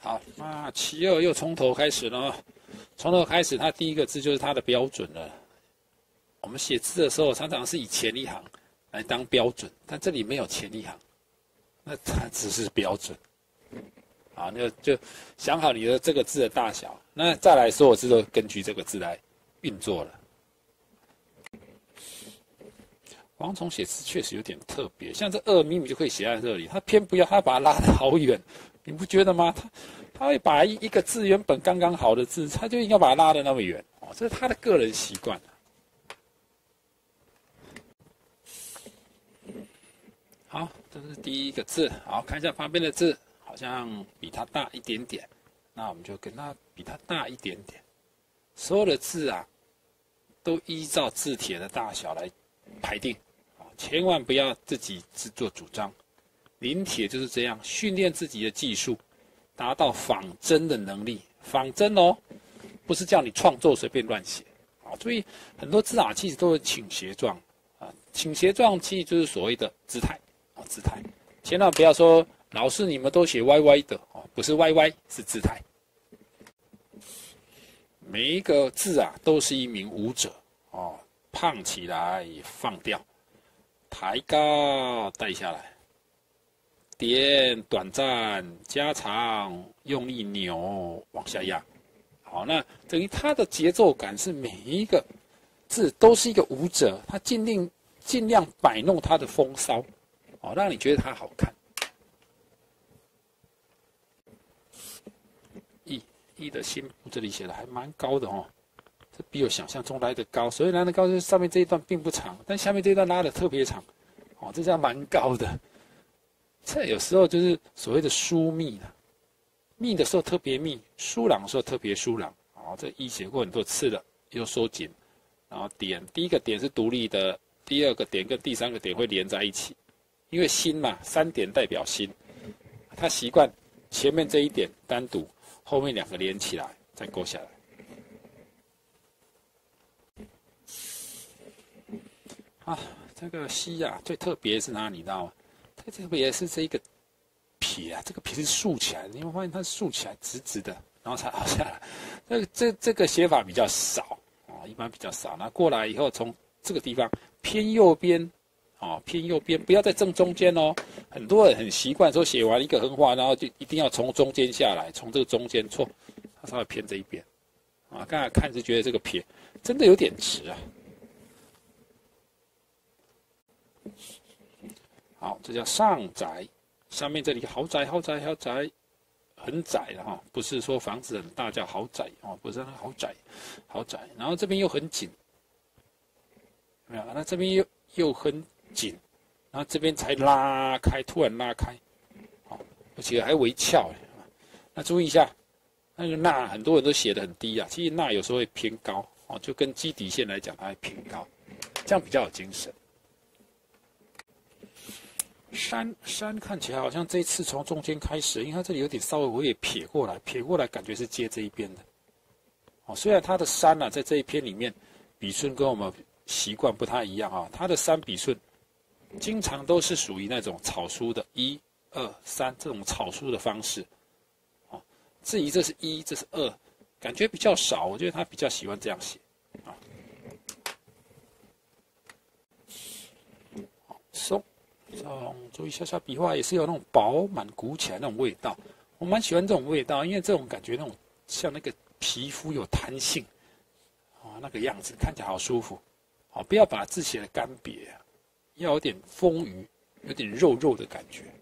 好，那72又从头开始了，从头开始，它第一个字就是它的标准了。我们写字的时候，常常是以前一行来当标准，但这里没有前一行，那它只是标准。好，那就想好你的这个字的大小，那再来所有字都根据这个字来运作了。王虫写字确实有点特别，像这2明明就可以写在这里，他偏不要，他把它拉得好远，你不觉得吗？他会把一个字原本刚刚好的字，他就应该把它拉得那么远哦，这是他的个人习惯。好，这是第一个字，好，看一下旁边的字，好像比它大一点点，那我们就跟它比它大一点点。所有的字啊，都依照字帖的大小来排定。千万不要自己自作主张，临帖就是这样，训练自己的技术，达到仿真的能力。仿真哦，不是叫你创作随便乱写啊。所以很多字啊，其实都是倾斜状啊，倾斜状其实就是所谓的姿态啊，姿态。千万不要说老师你们都写歪歪的哦，不是歪歪，是姿态。每一个字啊，都是一名舞者哦，胖起来放掉。抬高带下来，点短暂加长，用力扭往下压。好，那等于它的节奏感是每一个字都是一个舞者，他尽量摆弄它的风骚，哦，让你觉得它好看。意的心部这里写的还蛮高的哦。这比我想象中来的高，所以来的高就是上面这一段并不长，但下面这一段拉的特别长，哦，这叫蛮高的。这有时候就是所谓的疏密了，密的时候特别密，疏朗的时候特别疏朗。哦，这一写过很多次了，又收紧，然后点，第一个点是独立的，第二个点跟第三个点会连在一起，因为心嘛，3点代表心，他习惯前面这一点单独，后面2个连起来，再勾下来。啊，这个西啊，最特别是哪里？你知道吗？最特别是这一个撇啊，这个撇是竖起来的，你会发现它竖起来直直的，然后才好下来。这个写法比较少啊，一般比较少。那过来以后，从这个地方偏右边，哦，偏右边，不要在正中间哦。很多人很习惯说写完一个横画，然后就一定要从中间下来，从这个中间错，它稍微偏这一边啊。刚才看就觉得这个撇真的有点直啊。好，这叫上宅，上面这里豪宅，豪宅，豪宅，很窄的哈，不是说房子很大叫豪宅哦，不是那豪宅，豪宅。然后这边又很紧，没有？那这边又很紧，然后这边才拉开，突然拉开，好，而且还微翘。那注意一下，那个捺很多人都写得很低啊，其实捺有时候会偏高哦，就跟基底线来讲，它会偏高，这样比较有精神。山看起来好像这一次从中间开始，因为它这里有点稍微我也撇过来感觉是接这一边的。哦，虽然它的山啊在这一篇里面笔顺跟我们习惯不太一样啊，它的山笔顺经常都是属于那种草书的1、2、3这种草书的方式。哦，至于这是1，这是2，感觉比较少，我觉得他比较喜欢这样写。啊，好，松。注意下下笔画也是有那种饱满鼓起来那种味道，我蛮喜欢这种味道，因为这种感觉那种像那个皮肤有弹性，啊，那个样子看起来好舒服，好，不要把字写的干瘪，要有点丰腴，有点肉肉的感觉。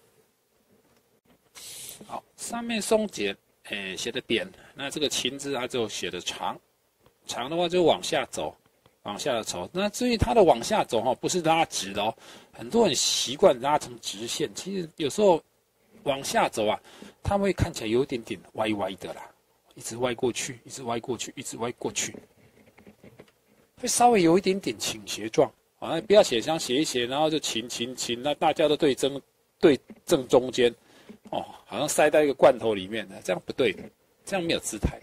好，上面松简，写的扁，那这个秦字它就写的长，长的话就往下走。往下走，那至于它的往下走哈，不是拉直的哦。很多人习惯拉成直线，其实有时候往下走啊，它会看起来有一点点歪歪的啦，一直歪过去，一直歪过去，一直歪过去，会稍微有一点点倾斜状啊。不要写像写一写，然后就倾，那大家都对正中间，哦，好像塞在一个罐头里面的，这样不对的，这样没有姿态。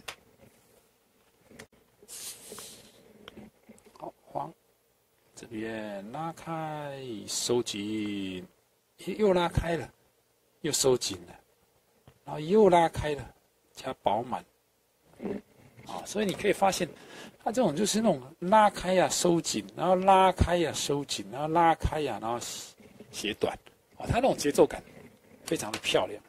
这边拉开，收紧，又拉开了，又收紧了， 然后又拉开了，加饱满。所以你可以发现，它这种就是那种拉开呀、收紧，然后拉开呀、收紧，然后拉开呀、然后写短，它那种节奏感非常的漂亮。